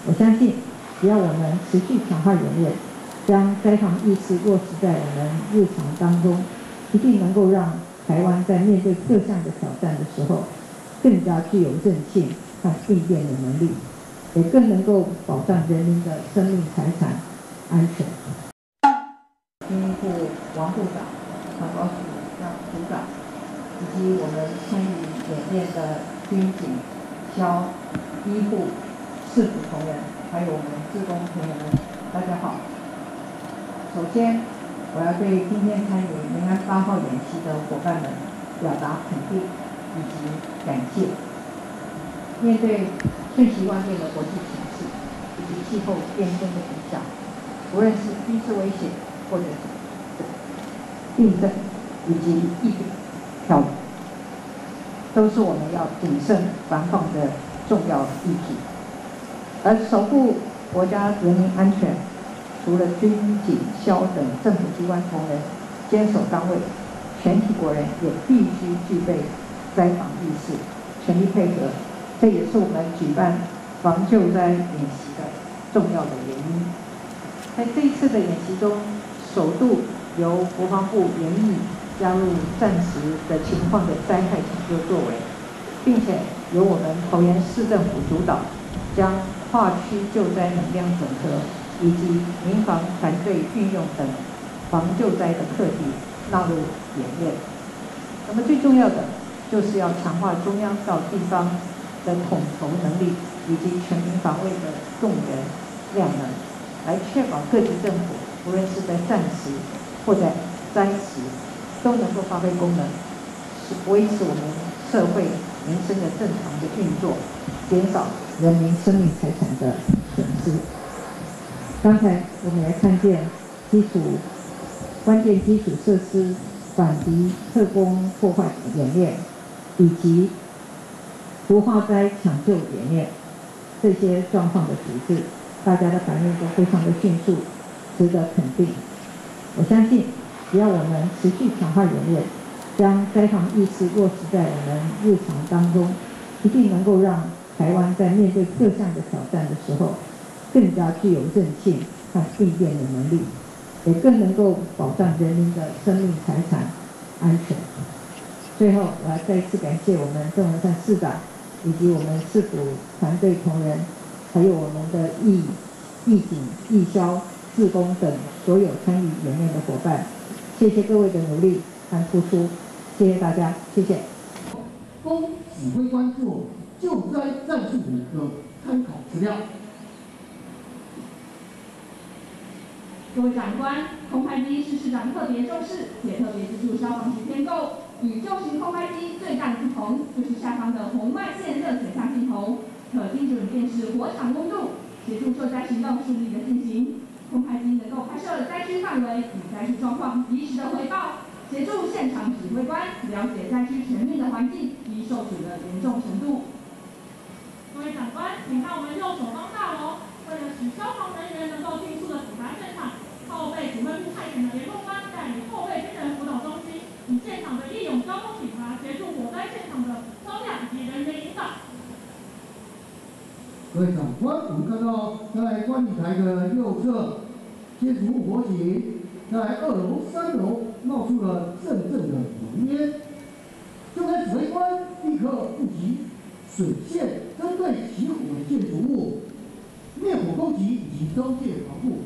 我相信，只要我们持续强化演练，将灾防意识落实在我们日常当中，一定能够让台湾在面对各项的挑战的时候，更加具有韧性和应变的能力，也更能够保障人民的生命财产安全。经部王部长、环保署署长，以及我们参与演练的军警、消、医护、市府同仁，还有我们志工朋友们，大家好。首先，我要对今天参与民安8号演习的伙伴们表达肯定以及感谢。面对瞬息万变的国际形势以及气候变迁的影响，无论是军事威胁或者是病症以及疫病挑，都是我们要谨慎防范的重要议题。而守护国家人民安全，除了军警消等政府机关同仁坚守岗位，全体国人也必须具备灾防意识，全力配合。这也是我们举办防救灾演习的重要的原因。在这一次的演习中，首度由国防部研议加入战时的情况的灾害抢救作为，并且由我们桃园市政府主导，将跨区救灾能量整合以及民防团队运用等防救灾的课题纳入演练。那么最重要的就是要强化中央到地方的统筹能力以及全民防卫的动员量能，来确保各级政府无论是在战时或在灾时都能够发挥功能，维持我们社会民生的正常的运作，减少人民生命财产的损失。刚才我们也看见关键基础设施反敌特工破坏演练，以及毒化灾抢救演练这些状况的处置，大家的反应都非常的迅速，值得肯定。我相信，只要我们持续强化演练，将灾防意识落实在我们日常当中，一定能够让台湾在面对各项的挑战的时候，更加具有韧性和应变的能力，也更能够保障人民的生命财产安全。最后，我要再一次感谢我们郑文灿市长，以及我们市府团队同仁，还有我们的义警、义消、志工等所有参与演练的伙伴，谢谢各位的努力和付出，谢谢大家，谢谢。 供指挥官做救灾战术的参考资料。 各位长官，空拍机是市长特别重视且特别资助消防局添购。与旧型空拍机最大的不同，就是下方的红外线热水下镜头，可精准辨识火场温度，协助救灾行动顺利的进行。空拍机能够拍摄灾区范围与灾区状况及时的回报，协助现场指挥官了解灾区全面的环境及受阻的严重程度。 各位长官，请看我们右手方大楼，为了使消防人员能够迅速的抵达现场，后备指挥部派遣的联络官带领后备军人辅导中心，以现场的义勇交通警察协助火灾现场的车辆以及人员引导。 各位长官，我们看到在观礼台的右侧，建筑物火警在2楼、3楼冒出了阵阵的浓烟，救灾指挥官立刻布局水线，针对起火的建筑物灭火攻击以及交界防护。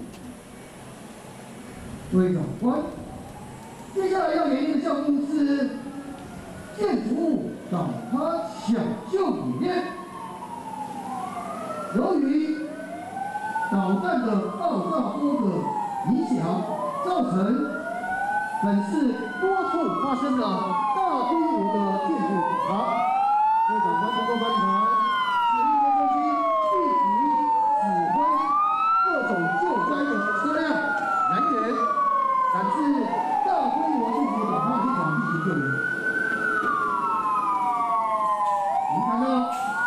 各位长官，接下来要演练的项目是建筑物倒塌抢救演练。由于导弹的爆炸波的影响，造成本市多处发生了大规模的建筑倒塌。各位长官，通过观礼台，指挥中心立即指挥各种救灾的车辆、人员赶至大规模建筑倒塌现场进行救援。我们看到，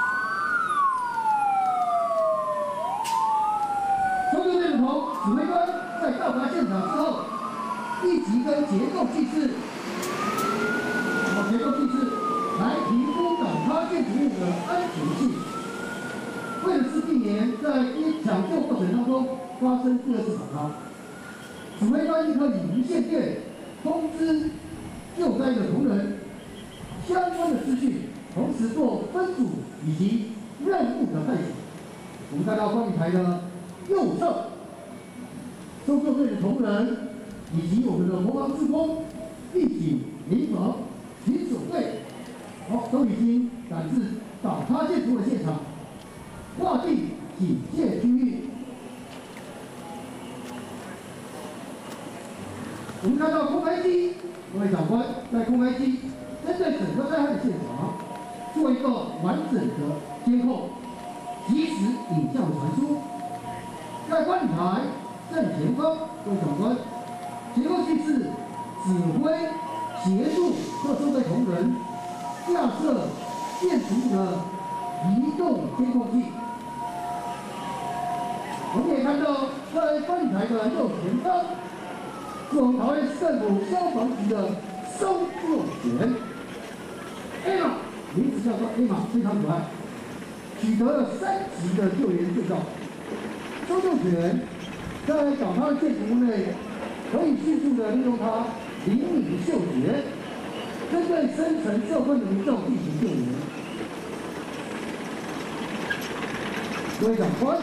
搜救队的指挥官在到达现场之后，立即跟结构技师来评估倒塌建筑物的安全性。为的是避免年在抢救过程当中发生第二次倒塌，指挥官立刻以无线电通知救灾的同仁相关的资讯，同时做分组以及任务的配合。我们看到观礼台的右侧，搜救队的同仁以及我们的国防志工、义警、民防、巡守队，都已经赶至倒塌建筑的现场，划定警戒区域。我们看到空拍机，各位长官在空拍机针对整个灾害的现场做一个完整的监控，及时影像传输。在观礼台正前方，各位长官，监控器是指挥协助各收队同仁架设建筑物的移动监控器。我们也看到，在观礼台的右前方，是我们桃园市政府消防局的搜救犬 Emma， 名字叫做 Emma， 非常可爱，取得了3级的救援证照。搜救犬在倒塌的建筑物内，可以迅速的利用它灵敏的嗅觉，针对深层受困的民众进行救援。各位长官，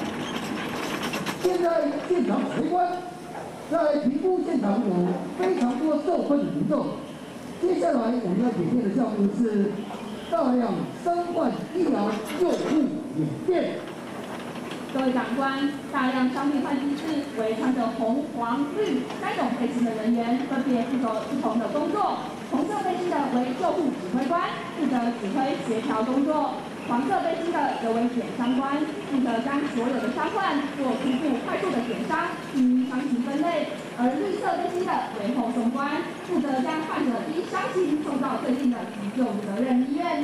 现在现场指挥官在评估现场有非常多受困的民众。接下来我们要演练的项目是大量伤患医疗救护演练。 各位长官，大量伤病换机制为穿着红、黄、绿3种背心的人员，分别负责不同的工作。红色背心的为救护指挥官，负责指挥协调工作；黄色背心的则为检伤官，负责将所有的伤患做初步快速的检伤，依伤情分类；而绿色背心的为后送官，负责将患者依伤情送到最近的急救责任医院。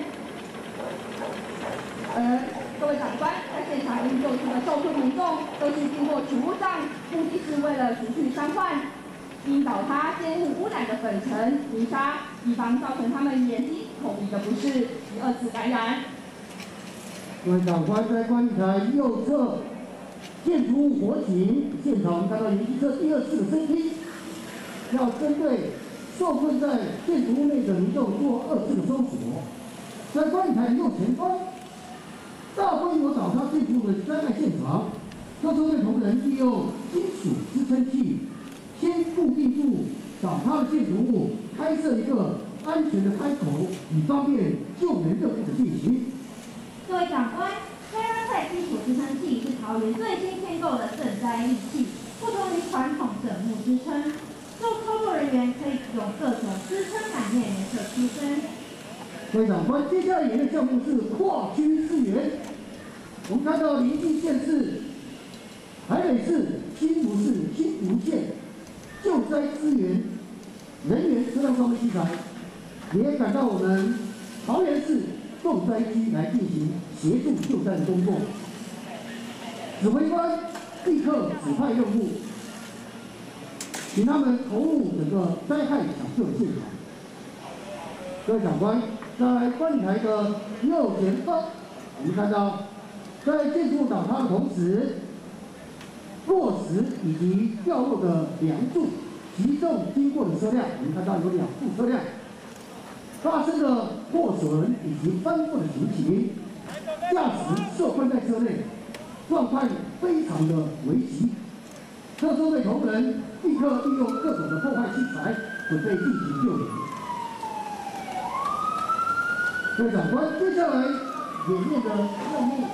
各位长官，在现场应救出的受困民众都是经过储物站，目的是为了除去伤患因倒塌、建物污染的粉尘、泥沙，以防造成他们眼睛、口鼻的不适及2次感染。 各位长官，在观礼台右侧建筑物火警现场，我们看到有一侧第2次的升梯，要针对受困在建筑物内的民众做2次的搜索。在观礼台右前方，大规模倒塌建筑物的灾害现场，各收队同仁利用金属支撑器先固定住倒塌的建筑物，开设一个安全的开口，以方便救援任务的进行。 各位长官，黑暗带基础支撑器是桃园最新添购的赈灾利器，不同于传统枕木支撑，做操作人员可以用各种支撑感面颜色区分。 各位长官，接下来演练项目是跨区支援。我们看到邻近县市台北市、新竹市、新竹县救灾资源人员车辆装备器材，也赶到我们桃园市重灾区来进行协助救灾的工作。指挥官立刻指派任务，请他们投入整个灾害抢救的现场。各位长官，在观礼台的右前方，我们看到，在建筑物倒塌的同时，落石以及掉落的梁柱击中经过的车辆，我们看到有2部车辆发生了破损以及翻覆的情形，驾驶受困在车内，状况非常的危急。特搜队同仁立刻利用各种的破坏器材，准备进行救援。各位长官，接下来演练的任务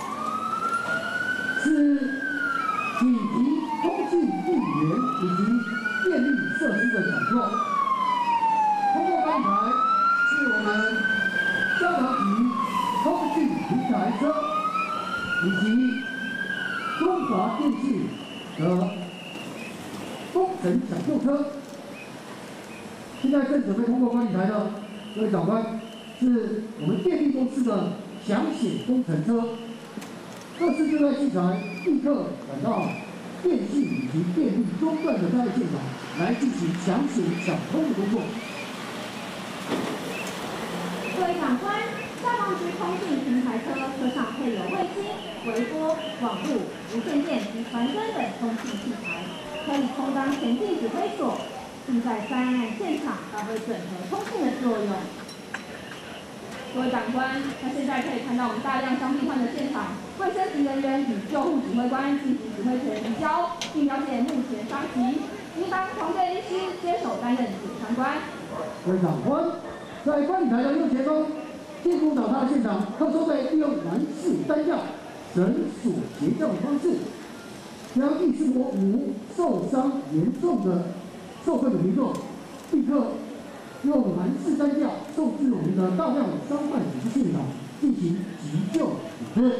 是紧急通讯电源以及电力设施的抢救。通过刚才是我们消防局通讯平台车以及中华电信的工程抢救车，现在正准备通过观礼台的各位长官，是我们电力公司的抢险工程车。各式救灾器材立刻赶到电信以及电力中断的灾害现场，来进行抢险抢通的工作。 各位长官， 消防局通讯平台车上配有卫星、微波、网路、无线电及传真等通讯器材，可以充当前进指挥所，并在灾难现场发挥整合通讯的作用。各位长官，那现在可以看到我们大量伤病患的现场，卫生局人员与救护指挥官进行指挥权移交，并了解目前伤情。应当黄队医师接手担任主长官。 各位长官，在观礼台的右前方，建筑倒塌的现场，特搜队利用男士担架、绳索截吊的方式，将第4国5受伤严重的受困的民众，立刻用男士担架送至我们的大量伤患处置现场进行急救处置。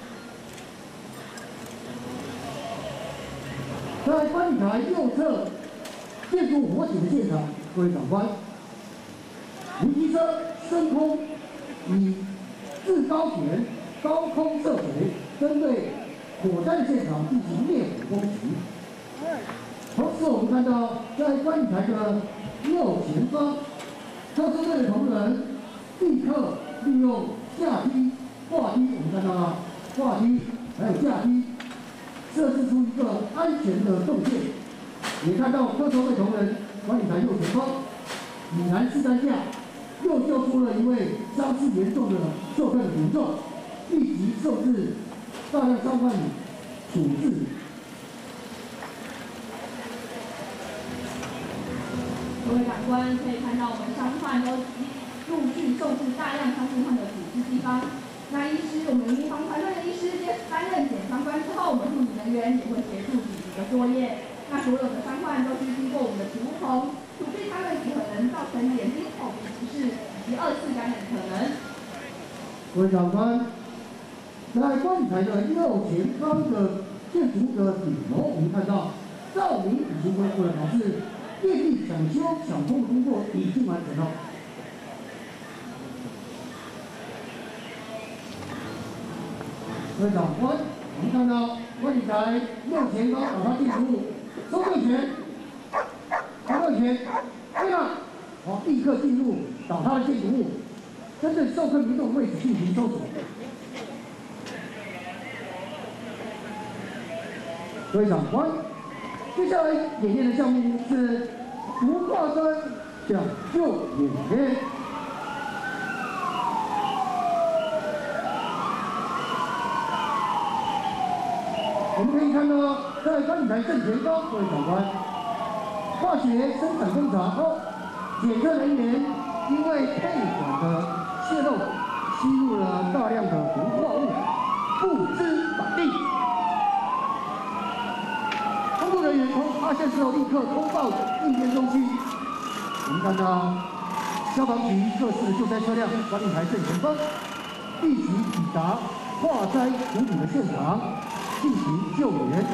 在观礼台右侧建筑火警的现场，各位长官，无机车升空，以制高点高空射水，针对火灾现场进行灭火攻击。同时，我们看到在观礼台的右前方，特搜队的同仁立刻利用架梯、挂梯，我们看到了挂梯还有架梯，设置出一个安全的动线。也看到特搜队同仁观礼台右前方，以男士担架又救出了一位伤势严重的受困的民众，立即送至大量伤患处置。 各位长官可以看到，我们伤患都陆续送至大量伤病患的处置地方。那医师，我们临床团队的医师担任检伤官之后，我们护理人员也会协助紧急的作业。那所有的伤患都需经过我们的除虫，除去他们可能造成眼睛、口鼻不适以及2次感染的可能。 各位长官，在观礼台的右前方的建筑物的顶楼，我们看到照明已经恢复了，表示电力抢修抢通的工作已经完成了。各位长官，我们看到观礼台右前方倒塌建筑物，收队权，对了，好，立刻进入倒塌的建筑物，针对受困民众的位置进行搜索。各位长官，接下来演练的项目是独跨山抢救演练。我们可以看到，在观礼台正前方，各位长官，化学生产工厂后，检测人员因为配管的泄漏，吸入了大量的毒化物，不知反应。工作人员发现之后，立刻通报应变中心。我们看到消防局各式的救灾车辆，观礼台正前方，立即抵达化灾处理的现场进行救援。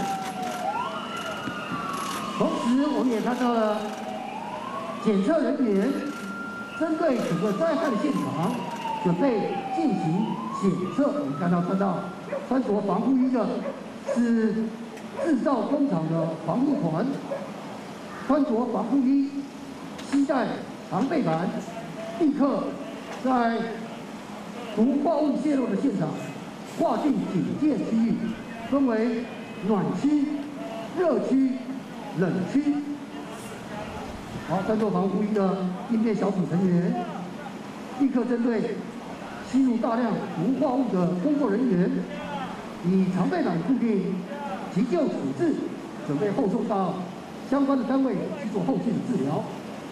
同时，我们也看到了检测人员针对整个灾害的现场准备进行检测。我们看到穿着防护衣的是制造工厂的防护团，穿着防护衣，携带常备杆，立刻在毒化物泄漏的现场划定警戒区域，分为暖区、热区、冷区。好，穿着防护衣的应变小组成员立刻针对吸入大量毒化物的工作人员，以常备杆固定急救处置，准备后送到相关的单位去做后续的治疗。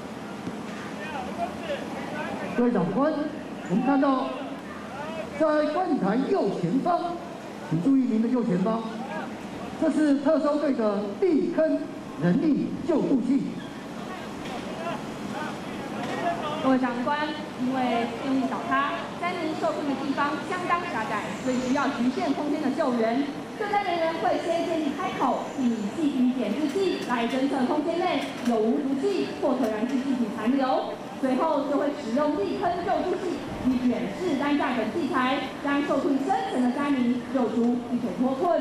各位长官，我们看到在观礼台右前方，请注意您的右前方，这是特搜队的地坑人力救助器。 各位长官，因为建物倒塌，3人受困的地方相当狭窄，所以需要局限空间的救援。救灾人员会先建立开口，并以气体检制器来侦测空间内有无毒气或可燃气气体残留，随后就会使用地坑救助器与卷式担架等器材，将受困深层的灾民救出，并且脱困。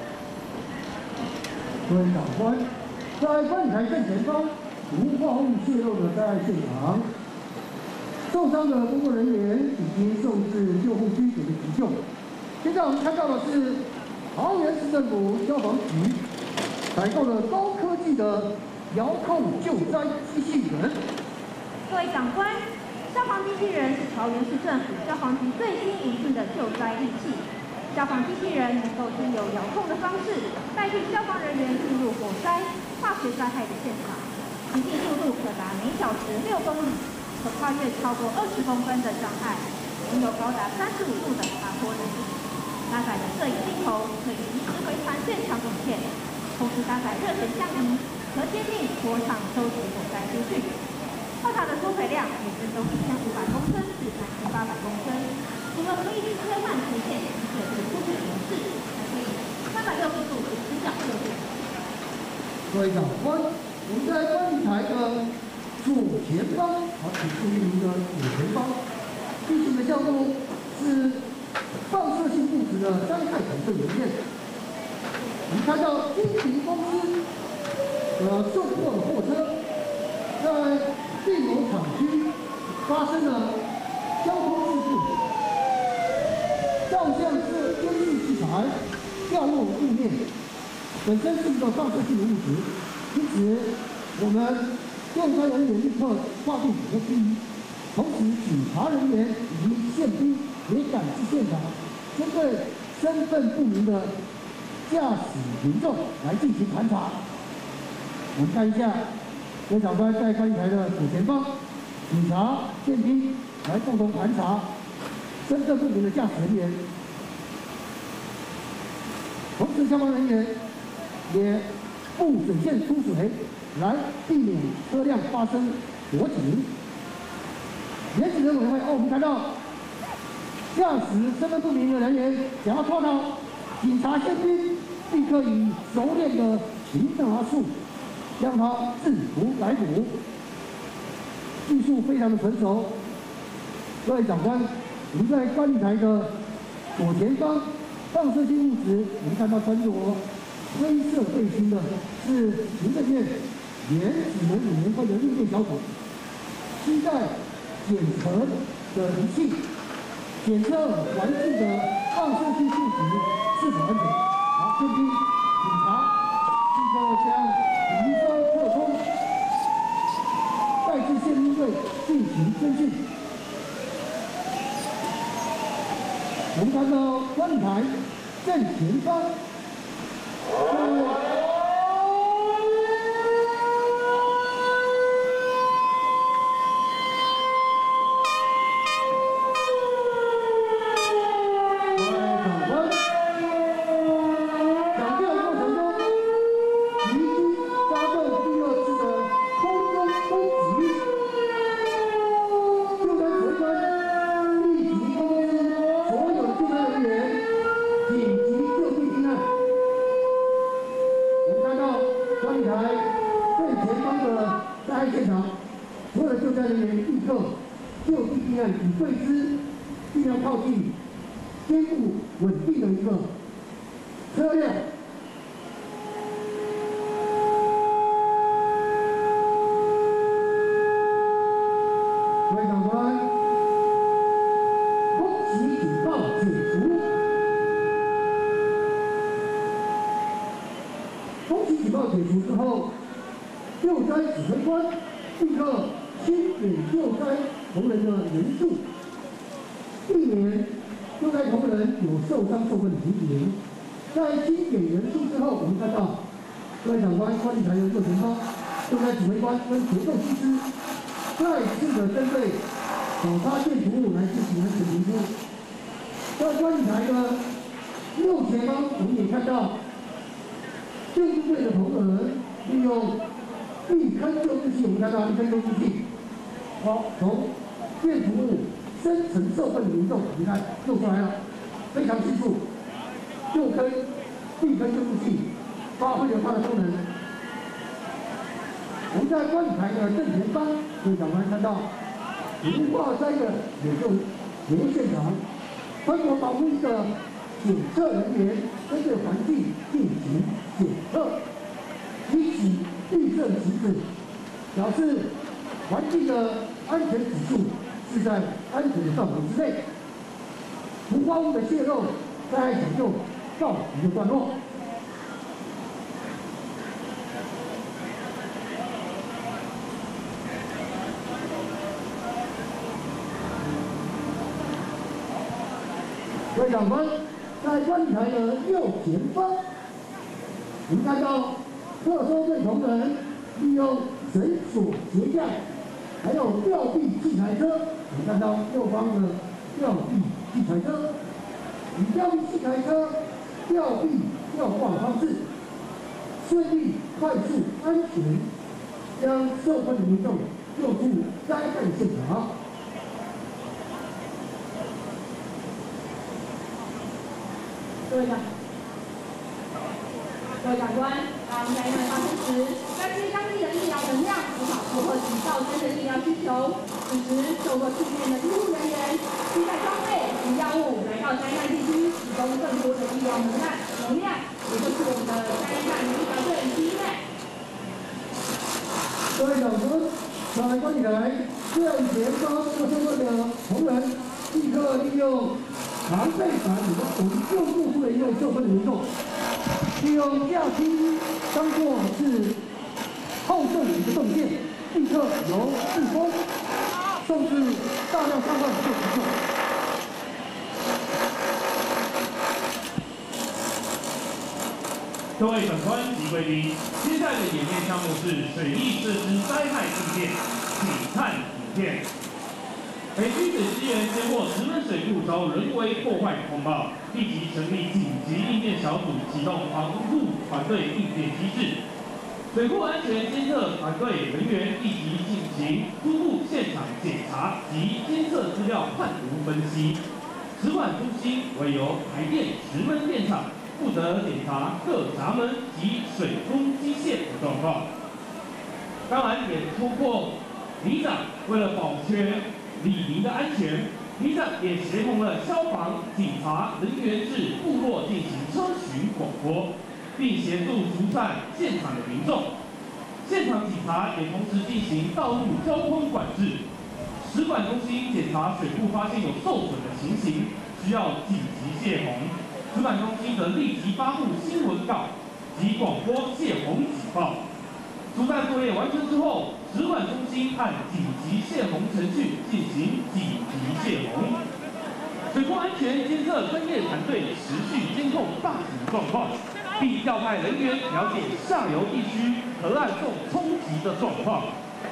各位长官，在观礼台正前方，毒化物泄漏的灾害现场， 受伤的工作人员已经送至救护区给予急救。现在我们看到的是桃园市政府消防局采购了高科技的遥控救灾机器人。 各位长官，消防机器人是桃园市政府消防局最新引进的救灾利器。消防机器人能够经由遥控的方式，代替消防人员进入火灾、化学灾害的现场，行进速度可达每小时6公里，可跨越超过20公分的障碍，拥有高达35度的爬坡能力。搭载的摄影镜头可以及时回传现场影片，同时搭载热成像仪，可接近火场收集火灾资讯。炮塔的缩水量每分钟1500公升至3800公升，除了可以切换垂线，设置出水模式，还可以360度直角射线。 各位长官，我们在观礼台的左前方，请注意您的左前方，进行的项目是放射性物质的灾害检测演练。我们看到金平公司送货的货车在地某厂区发生了交通事故，照相是监视器材掉落路面，本身是一个放射性的物质，因此我们救灾人员立刻划定几个区域，同时警察人员以及宪兵也赶至现场，针对身份不明的驾驶民众来进行盘查。我们看一下，各位长官在观礼台的左前方，警察、宪兵来共同盘查身份不明的驾驶人员，同时消防人员也布水线出水，来避免车辆发生火警。原子人委员会我们看到驾驶身份不明的人员想要脱逃，警察、宪兵立刻以熟练的擒拿术将他制服逮捕，技术非常的成熟。各位长官，我们在观礼台的左前方，放射性物质，我们看到穿着灰色背心的是行政院原子能委员会的应变小组，期待检测的仪器，检测环境的放射性物质是否安全。好，宪兵、警察立刻将遗装特工带至宪兵队进行侦讯。我们看到观礼台正前方，与贵司尽量靠近坚固稳定的一个车辆。各位长官，空袭警报解除。空袭警报解除之后，救灾指挥官立刻清点救灾同仁的人数，避免救灾同仁有受伤受困的情形。在清点人数之后，我们看到各位长官观礼台的右前方，救灾指挥官跟协奏技师再次的针对倒塌建筑物来进行安全评估。在观礼台的右前方，我们也看到救助队的同仁利用避坑救治器，我们看到避坑救治器，好，从建筑物深层受困的民众，你看救出来了，非常迅速。救坑、避坑救助器发挥了它的功能。我们在观礼台的正前方，各位长官看到无化灾的研究现场，穿着保护衣的检测人员针对环境进行检测，提起绿色的旗帜，表示环境的安全指数是在安全的范围之内，无花物的泄漏，灾害抢救告一个段落。各位长官，在观礼台的右前方，我们看到特搜队同仁利用绳索鞋架，还有吊臂器材车。我们看到右方的吊臂器材车，以吊臂器材车吊臂吊挂的方式，顺利、快速、安全将受困的民众救出灾害现场。 各位长官，当灾难发生时，担心当地的医疗能量无法负荷其造成的医疗需求，此时受过训练的医护人员携带装备及药物来到灾难地区，提供更多的医疗能量，也就是我们的灾难医疗队经验。 各位长官，在观礼台最前方特搜队的同仁立刻利用常备伞，我们救护出了一位受困的民众，利用架梯当作是后送的一个动线，立刻由自封送至大量伤患的救急救。 各位长官及贵宾，接下来的演练项目是水利设施灾害应变，请看影片。北区水资源接获石门水库遭人为破坏通报，立即成立紧急应变小组，启动防护团队应变机制。水库安全监测团队人员立即进行初步现场检查及监测资料判读分析。食管中心为由台电石门电厂负责检查各闸门及水通机线的状况。当然也通过里长为了保全里民的安全，里长也协同了消防、警察人员至部落进行车巡广播，并协助疏散现场的民众。现场警察也同时进行道路交通管制。食管中心检查水库发现有受损的情形，需要紧急泄洪。食管中心则立即发布新闻稿及广播泄洪警报。疏散作业完成之后，食管中心按紧急泄洪程序进行紧急泄洪。水库安全监测专业团队持续监控大型状况，并调派人员了解下游地区河岸受冲击的状况。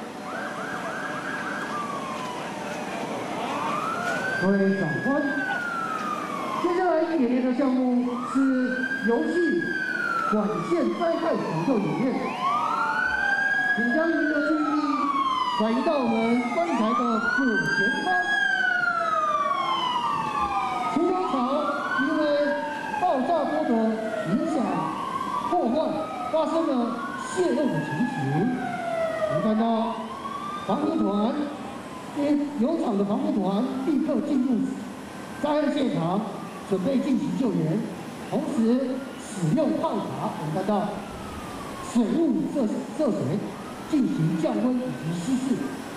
各位长官，接下来演练的项目是游戏管线灾害抢救演练。请将您的注意力转移到我们观礼台的左前方。除牛槽因为爆炸波的影响破坏，发生了泄漏的情形。我们看到防护团，油厂的防护团立刻进入灾害现场，准备进行救援，同时使用炮塔。我们看到水雾射水。进行降温以及稀释。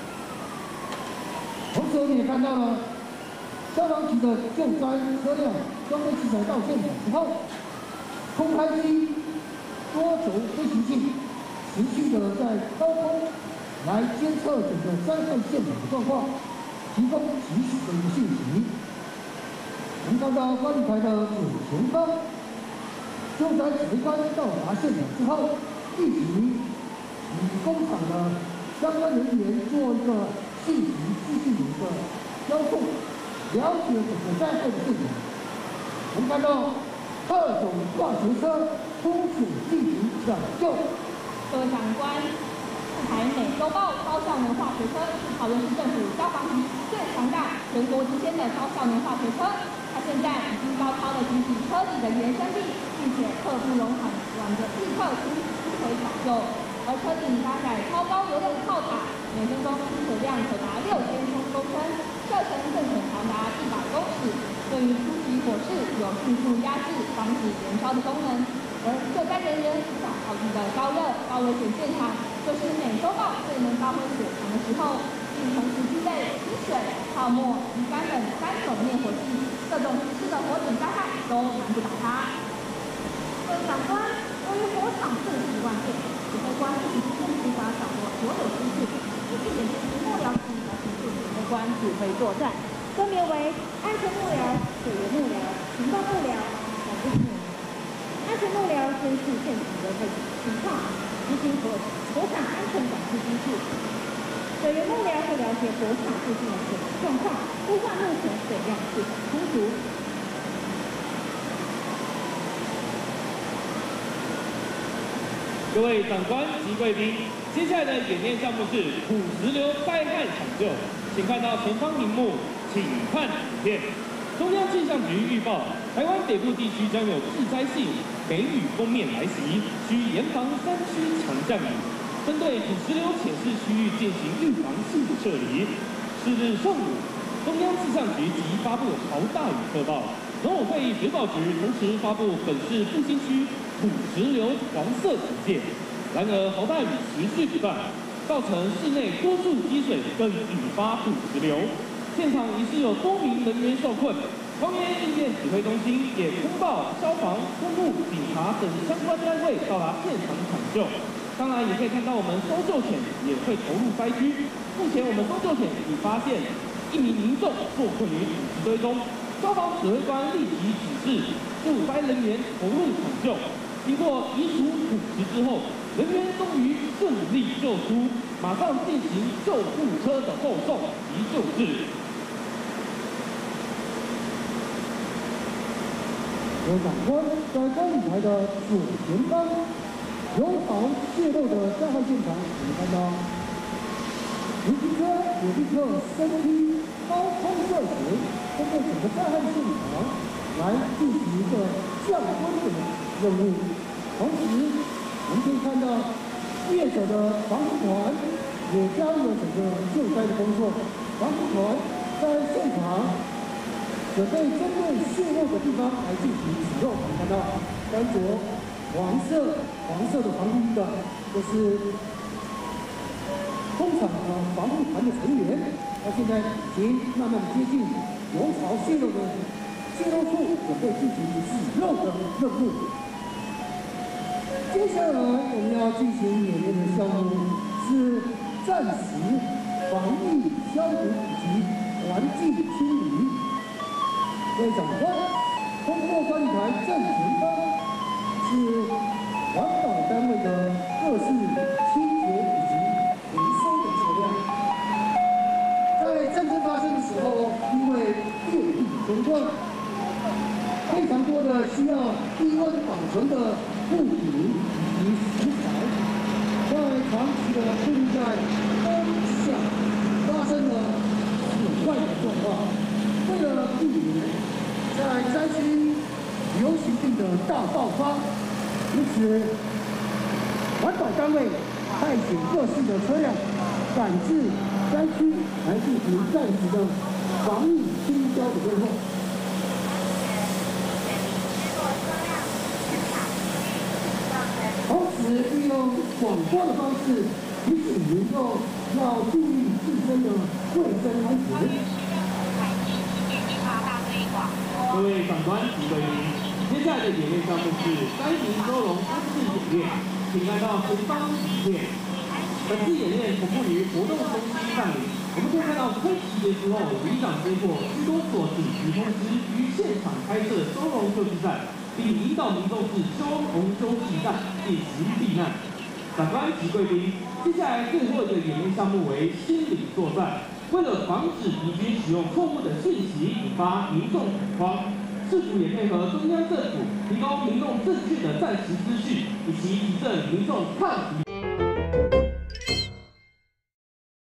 同时，我们也看到了消防局的救灾车辆装备器材到现场之后，空拍机、多轴飞行器持续的在高空来监测整个灾害现场的状况，提供及时的一个信息。我们看到观礼台的左前方，救灾指挥官到达现场之后，立即与工厂的相关人员做一个信息资讯的一个交送，了解整个灾害的现场。我们看到特种化学车出水进行抢救。 各位长官，这台美洲豹高效能化学车是桃园市政府消防局最强大、全国之先的高效能化学车。它现在已经高超的举起车底的原生力，并且刻不容缓的立刻出回抢救。而车顶搭载超高流量的炮塔，每分钟出水量可达6000公升，射程更可长达100公尺，对于初级火势有迅速压制、防止燃烧的功能。而救灾人员无法逃避的高热、高危险现场，就是美洲豹最能发挥所长的时候。因并同时具备清水、泡沫、鱼竿等3种灭火器，各种形式的火警灾害都难不倒它。 各位长官，由于火场瞬息万变，指挥官一时间无法掌握所有资讯，因此演出幕僚级的协助指挥官指挥作战，分别为安全幕僚、水源幕僚、行动幕僚、管制幕僚。安全幕僚监视现场的情况，执行火场安全管制机制。水源幕僚会了解火场附近的水状况，估算目前水量是否充足。 各位长官及贵宾，接下来的演练项目是土石流灾害抢救，请看到前方荧幕，请看影片。中央气象局预报，台湾北部地区将有致灾性梅雨锋面来袭，需严防山区强降雨。针对土石流浅势区域进行预防性的撤离。是日上午，中央气象局即发布豪大雨特报，农委会水保局同时发布本市复兴区土石流黄色警戒。然而，豪大雨持续不断，造成室内多处积水，更引发土石流。现场疑似有多名人员受困。桃园应变指挥中心也通报消防、公路、警察等相关单位到达现场抢救。当然，也可以看到我们搜救犬也会投入灾区。目前，我们搜救犬已发现1名民众受困于土石堆中。消防指挥官立即指示救灾人员投入抢救。经过移除土石之后，人员终于顺利救出，马上进行救护车的后送及救治。 有长官在观礼台的左前方，油槽泄漏的灾害现场，我们看到游击车也立刻升梯高空射水，针对整个灾害现场来进行一个降温的任务。同时，我们可以看到业者的防护团也加入了整个救灾的工作。防护团在现场准备针对泄漏的地方来进行使用。我们看到穿着黄色的防护衣的，这是工厂的防护团的成员。那现在已经慢慢接近油槽泄漏处，准备进行洗漏的任务。接下来我们要进行演练的项目是暂时防疫消毒以及环境清理。各位长官，通过观礼台正前方是环保单位的各式清洁以及回收的车辆。在战争发生的时候，因为电力中断，非常多的需要低温保存的物品以及食材，在长期的暴露在风下，发生了损坏的状况。为了避免在灾区流行病的大爆发，因此环保单位派遣各式的车辆赶至灾区来进行暂时的防疫清消的工作。同时利用广播的方式提醒民众要注意自身的卫生安全。 各位长官及贵宾，接下来的演练项目是灾民收容方式演练，请看到前方影片。本次演练同步于活动中心办理。我们可以看到春节之后，里长接获许多所紧急通知，于现场开设收容救济站，并引导民众至红休息站进行避难。长官及贵宾，接下来最后一个演练项目为心理作战。为了防止敌军使用错误的讯息引发民众恐慌，市府也配合中央政府提供民众正确的战时资讯，以及提振民众抗敌。